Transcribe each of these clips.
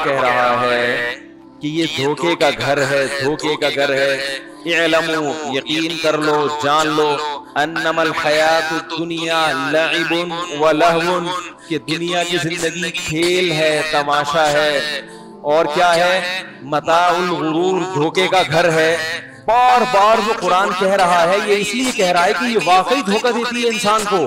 कह रहा है कि ये धोखे का घर है, धोखे का घर है। इअलमू, यकीन कर लो, जान लो, अन्नमल हयातुद दुनिया लइबुन व लहवुन, कि दुनिया की जिंदगी खेल है, तमाशा है, और क्या है, मताउल गुरूर, धोखे का घर है। बार बार जो कुरान कह रहा है, ये इसलिए कह रहा है कि ये वाकई धोखा देती है इंसान को।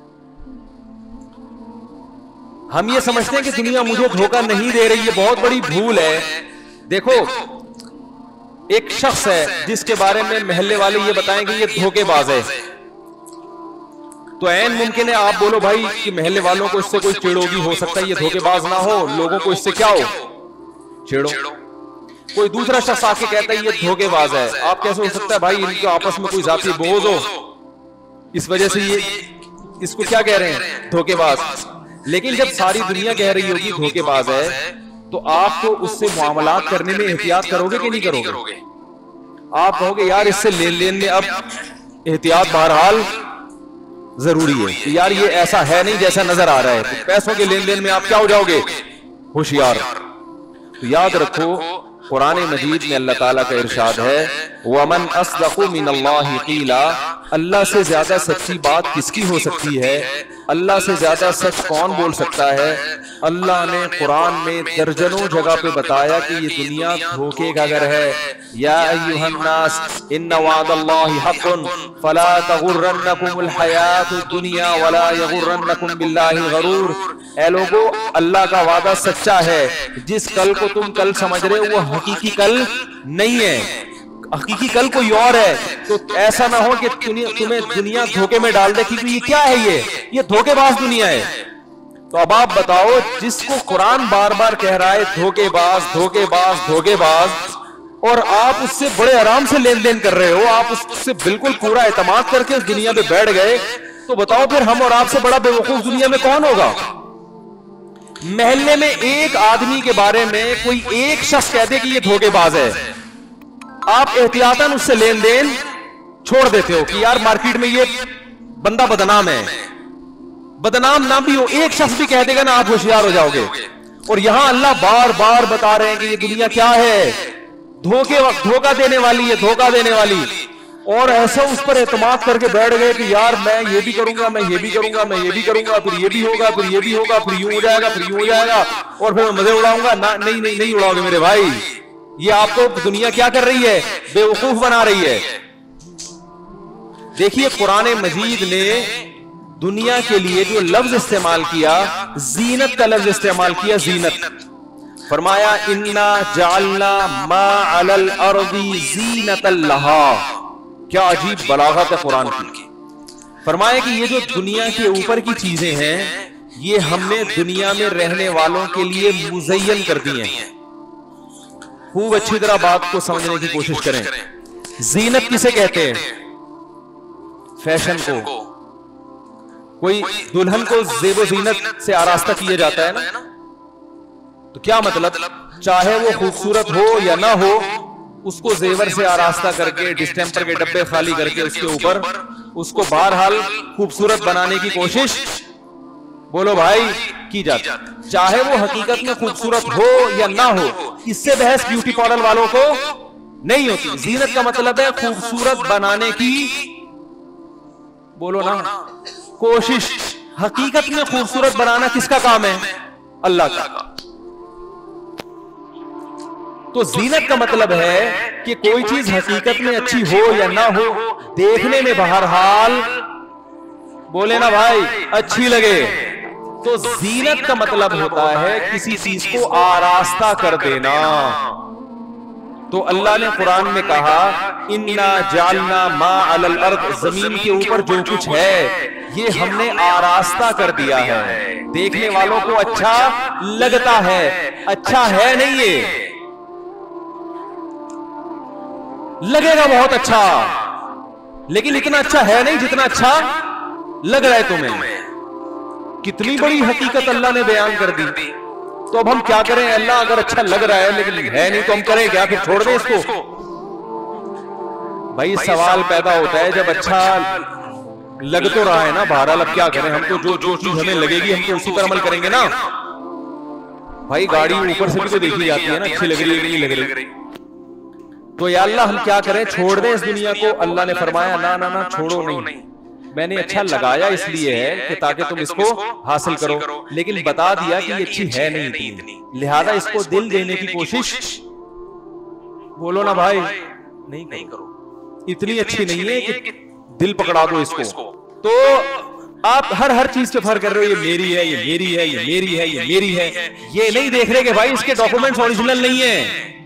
हम ये समझते हैं कि दुनिया मुझे धोखा नहीं दे रही, ये बहुत बड़ी भूल है। देखो, एक शख्स है जिसके बारे में मोहल्ले वाले ये बताएंगे ये धोखेबाज है, तो ऐन मुमकिन है आप बोलो भाई कि मोहल्ले वालों को इससे कोई चिड़ोगी, हो सकता है ये धोखेबाज ना हो, लोगों को इससे क्या हो, चिड़ो। कोई दूसरा शख्स आके कहता है ये धोखेबाज है, आप कैसे हो सकता है भाई इनके आपस में कोई जाती बोझ हो, इस वजह से ये इसको क्या कह रहे हैं, धोखेबाज। लेकिन जब सारी दुनिया कह रही होगी धोखेबाज है, तो आपको उससे मुआमलात करने में एहतियात करोगे कि नहीं करोगे? आप कहोगे यार इससे लेन देन में अब एहतियात बहरहाल जरूरी है, कि यार ये ऐसा है नहीं जैसा नजर आ रहा है। तो पैसों के लेन देन में आप क्या हो जाओगे, होशियार। तो याद रखो, कुरान मजीद में अल्लाह ताला का इरशाद है, वमन अस्दक़ु मिनल्लाहि क़ीला, अल्लाह से ज्यादा सच्ची बात किसकी हो सकती है, अल्लाह से ज्यादा सच कौन बोल सकता है। अल्लाह ने कुरान में दर्जनों जगह पे बताया कि ये दुनिया धोखे का घर है। या अय्युहन्नास इन्ना वअदल्लाहि हक़्क़ुन फला तग़ुर्रन्नकुमुल हयातुद दुनिया वला यग़ुर्रन्नकुम बिल्लाहिल गरूर। ऐ लोगो, अल्लाह का वादा सच्चा है, जिस कल को तुम कल समझ रहे हो वो हकीकी कल नहीं है, हकीकी कल कोई और है। तो ऐसा ना हो कि तुम्हें दुनिया धोखे में डाल दे कि ये क्या है, ये धोखेबाज दुनिया है। तो अब आप बताओ, जिसको कुरान बार बार कह रहा है धोखेबाज धोखेबाज धोखेबाज, और आप उससे बड़े आराम से लेन देन कर रहे हो, आप उससे बिल्कुल पूरा एतमाद करके उस दुनिया में बैठ गए, तो बताओ फिर हम और आपसे बड़ा बेवकूफ दुनिया में कौन होगा? मोहल्ले में एक आदमी के बारे में कोई एक शख्स कह दे कि ये धोखेबाज है, आप एहतियातन उससे लेन देन छोड़ देते हो कि यार मार्केट में ये बंदा बदनाम है। बदनाम ना भी हो, एक शख्स भी कह देगा ना, आप होशियार हो जाओगे। और यहां अल्लाह बार बार बता रहे हैं कि ये दुनिया क्या है, धोखा देने वाली है, धोखा देने वाली। और ऐसा उस पर एतमाद करके बैठ गए कि यार मैं ये भी करूंगा, मैं ये भी करूंगा, मैं ये भी करूंगा, फिर ये भी होगा, फिर ये भी होगा, फिर यूं हो जाएगा, फिर यूं हो जाएगा, और फिर मैं मजे उड़ाऊंगा ना। नहीं नहीं नहीं उड़ाओगे मेरे भाई, ये आपको दुनिया क्या कर रही है, बेवकूफ बना रही है। देखिए, कुरान मजीद ने दुनिया के लिए जो लफ्ज इस्तेमाल किया, जीनत का लफ्ज इस्तेमाल किया, जीनत। फरमाया इन्ना जालना मा अलल अर्दी जीनतल लहा। क्या अजीब बलागत है कुरान की। फरमाया कि ये जो दुनिया के ऊपर की चीजें हैं, ये हमने दुनिया में रहने वालों के लिए मुज़य्यन कर दी हैं। खूब अच्छी तरह बात को समझने की कोशिश करें। जीनत किसे कहते हैं? फैशन को। कोई दुल्हन को ज़ेब जीनत से आरास्ता किया जाता है ना, तो क्या मतलब, चाहे वो खूबसूरत हो या ना हो, उसको जेवर से आरास्ता करके, डिस्टेंपर के डब्बे खाली करके उसके ऊपर उसको बहरहाल खूबसूरत बनाने की कोशिश, बोलो भाई, की जाती। चाहे वो हकीकत में खूबसूरत हो या ना हो, इससे बहस ब्यूटी पार्लर वालों को नहीं होती। जीनत का मतलब है खूबसूरत बनाने की, बोलो ना, कोशिश। हकीकत में खूबसूरत बनाना किसका काम है? अल्लाह का। तो जीनत का मतलब है कि कोई चीज हकीकत में अच्छी हो या ना हो, देखने में बहरहाल, बोले ना भाई, अच्छी लगे। तो जीनत का मतलब होता है किसी चीज को आरास्ता कर देना। तो अल्लाह ने कुरान में कहा इन्ना जालना मा अलल अर्द, जमीन के ऊपर जो कुछ है ये हमने आरास्ता कर दिया है, देखने वालों को अच्छा लगता है। अच्छा है नहीं, ये लगेगा बहुत अच्छा, लेकिन इतना अच्छा है नहीं जितना अच्छा लग रहा है तुम्हें। कितनी बड़ी हकीकत अल्लाह ने बयान कर दी। तो अब हम क्या करें? अल्लाह अगर अच्छा लग रहा है लेकिन है नहीं तो हम करें क्या? फिर छोड़ दें इसको? भाई सवाल पैदा होता है, जब अच्छा लग तो रहा है ना, बहरहाल अब क्या करें, हम तो जो चीज हमें लगेगी हम तो उसी पर अमल करेंगे ना। भाई गाड़ी ऊपर से भी तो देखी जाती है ना, अच्छी लग रही है नहीं लग रही। तो या अल्लाह हम क्या करें, छोड़ दें इस दुनिया को? अल्लाह ने फरमाया ना ना ना, छोड़ो नहीं। मैंने अच्छा लगाया इसलिए है कि ताकि तुम इसको हासिल करो, लेकिन बता दिया कि ये अच्छी है नहीं इतनी, लिहाजा इसको दिल देने की कोशिश, बोलो ना भाई, नहीं करो। इतनी अच्छी नहीं है कि दिल पकड़ा दो इसको। तो आप हर चीज पे फर्क कर रहे हो, ये मेरी है, ये मेरी है, ये मेरी है, ये मेरी है। ये नहीं देख रहे कि भाई इसके डॉक्यूमेंट्स ओरिजिनल नहीं है।